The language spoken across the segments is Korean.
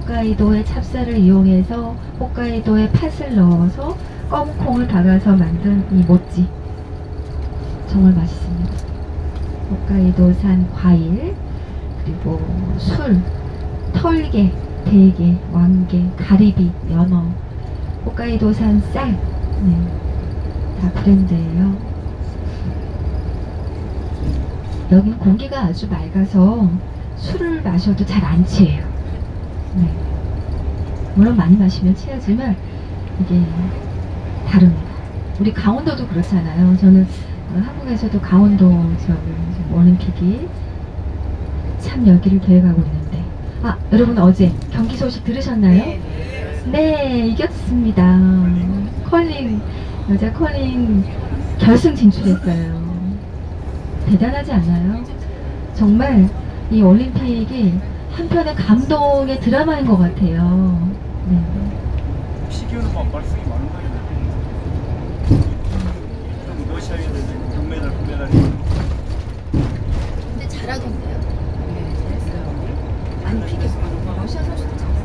홋카이도의 찹쌀을 이용해서 홋카이도에 팥을 넣어서 검은 콩을 박아서 만든 이 모찌 정말 맛있습니다. 홋카이도산 과일, 그리고 술, 털개, 대게, 왕개, 가리비, 연어, 홋카이도산 쌀, 네, 다 브랜드예요. 여긴 공기가 아주 맑아서 술을 마셔도 잘 안 취해요. 네. 물론 많이 마시면 취하지만 이게 다릅니다. 우리 강원도도 그렇잖아요. 저는 한국에서도 강원도 지역을 올림픽이 참 열기를 대해가고 있는데, 아, 여러분 어제 경기 소식 들으셨나요? 네, 이겼습니다. 컬링, 여자 컬링 결승 진출했어요. 대단하지 않아요? 정말 이 올림픽이 한편의 감동의 드라마인 것 같아요. 네. 피겨는 발성이 많은 거예요. 러시아에는 금메달, 금메달이. 근데 잘하던데요? 네, 잘했어요. 아니, 피겨 러시아 선수도 잘했어요.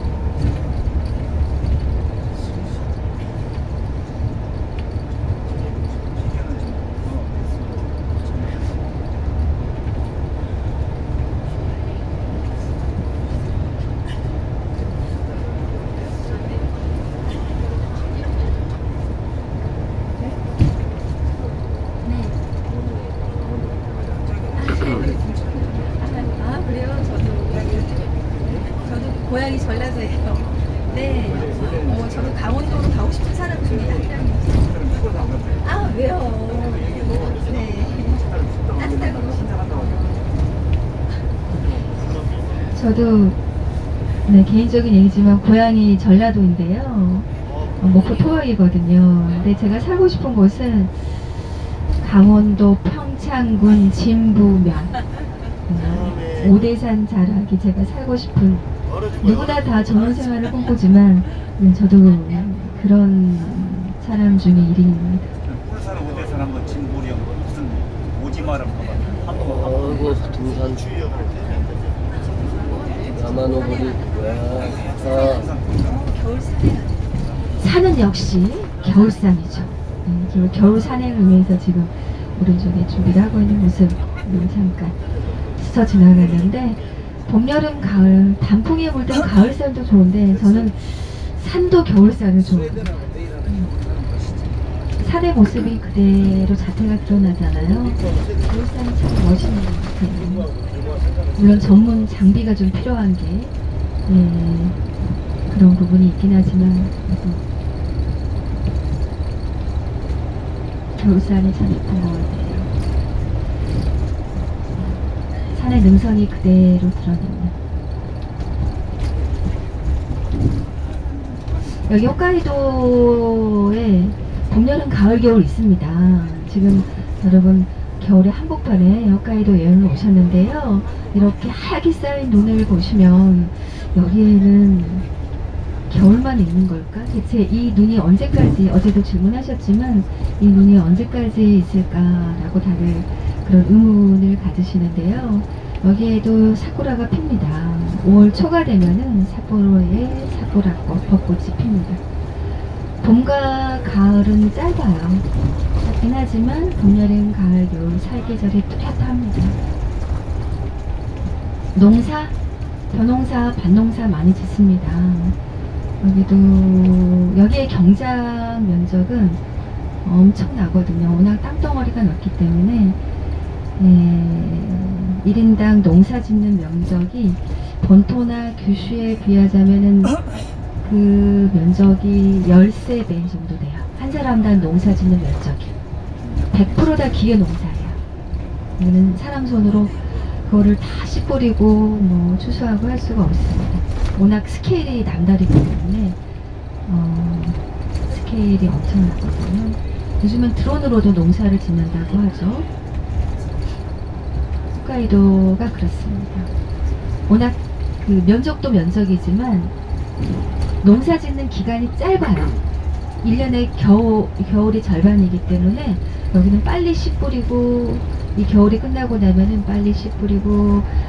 고향이 전라도예요. 네. 저도 강원도로 가고 싶은 사람 중에 한 명이죠. 아, 왜요? 네. 따뜻하고 저도 네, 개인적인 얘기지만 고향이 전라도인데요. 목포 토박이거든요. 근데 제가 살고 싶은 곳은 강원도 평창군 진부면. 오대산 자락이 제가 살고 싶은, 누구나 다 전원생활을 꿈꾸지만 저도 그런 사람 중에 1인입니다. 울산 오대산 한번 진보령 무슨 오지마를 한번 어이구 등산 야마노보리 뭐야. 산은 역시 겨울산이죠. 겨울 산행을 위해서 지금 오른쪽에 준비를 하고 있는 모습을 잠깐 스쳐 지나갔는데, 봄, 여름, 가을, 단풍에 물든 가을산도 좋은데 저는 산도 겨울산을 좋아해요. 산의 모습이 그대로 자태가 드러나잖아요. 겨울산이 참 멋있는 것 같아요. 물론 전문 장비가 좀 필요한 게 그런 부분이 있긴 하지만 겨울산이 참 예쁜 것 같아요. 산의 능선이 그대로 드러납니다. 여기 홋카이도에 봄, 여름, 가을, 겨울 있습니다. 지금 여러분 겨울에 한복판에 홋카이도 여행을 오셨는데요. 이렇게 하얗게 쌓인 눈을 보시면 여기에는 겨울만 있는 걸까? 대체 이 눈이 언제까지, 어제도 질문하셨지만 이 눈이 언제까지 있을까라고 다들 그런 의문을 가지시는데요. 여기에도 사쿠라가 핍니다. 5월 초가 되면은 삿포로에 사쿠라꽃, 벚꽃이 핍니다. 봄과 가을은 짧아요. 짧긴 하지만 봄, 여름, 가을, 겨울 사계절이 뚜렷합니다. 농사, 벼농사, 밭농사 많이 짓습니다. 여기의 경작 면적은 엄청나거든요. 워낙 땅덩어리가 넓기 때문에 1인당 농사 짓는 면적이 본토나 규슈에 비하자면은 그 면적이 13배 정도 돼요. 한 사람당 농사 짓는 면적이 100% 다 기계 농사예요. 이거는 사람 손으로 그거를 다 씨 뿌리고 뭐 추수하고 할 수가 없습니다. 워낙 스케일이 남다르기 때문에 스케일이 엄청나거든요. 요즘은 드론으로도 농사를 짓는다고 하죠. 홋카이도가 그렇습니다. 워낙 그 면적도 면적이지만 농사 짓는 기간이 짧아요. 1년에 겨울이 절반이기 때문에 여기는 빨리 씨 뿌리고, 이 겨울이 끝나고 나면은 빨리 씨 뿌리고